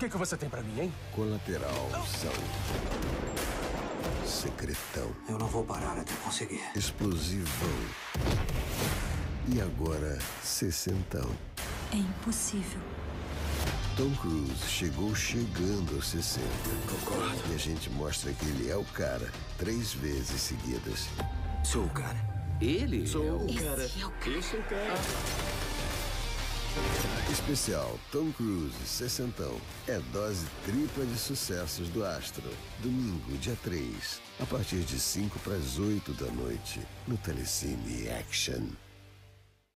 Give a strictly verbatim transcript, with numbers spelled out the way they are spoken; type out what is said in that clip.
que, que você tem pra mim, hein? Colateral, são... Secretão. Eu não vou parar até conseguir. Explosivão. E agora, sessentão. É impossível. Tom Cruise chegou chegando aos sessenta. Concordo. E a gente mostra que ele é o cara três vezes seguidas. Sou o cara. Ele? Sou é o... o cara. Esse é o cara. Eu sou o cara. Especial Tom Cruise sessentão. É dose tripla de sucessos do astro. Domingo, dia três, a partir de cinco para as oito da noite, no Telecine Action.